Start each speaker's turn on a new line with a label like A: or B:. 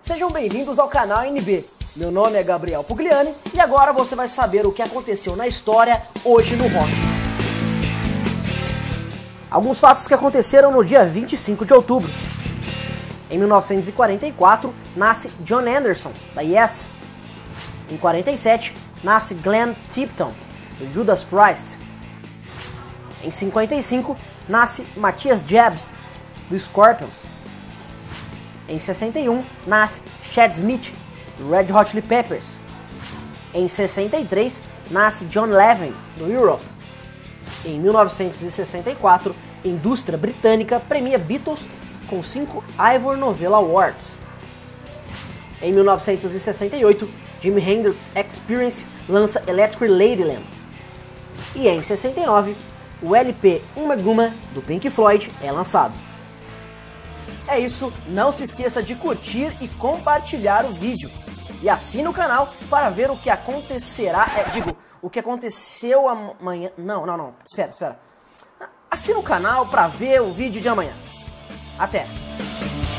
A: Sejam bem-vindos ao canal NB. Meu nome é Gabriel Pugliani e agora você vai saber o que aconteceu na história hoje no rock. Alguns fatos que aconteceram no dia 25 de outubro. Em 1944, nasce John Anderson, da Yes. Em 47, nasce Glenn Tipton, do Judas Priest. Em 55, nasce Matthias Jabs, do Scorpions. Em 61, nasce Chad Smith, do Red Hot Chili Peppers. Em 63, nasce John Levin, do Europe. Em 1964, a indústria britânica premia Beatles com 5 Ivor Novello Awards. Em 1968, Jimi Hendrix Experience lança Electric Ladyland. E em 69, o LP Uma Guma, do Pink Floyd, é lançado. É isso, não se esqueça de curtir e compartilhar o vídeo. E assine o canal para ver o que acontecerá, o que aconteceu amanhã. Não, espera. Assine o canal para ver o vídeo de amanhã. Até!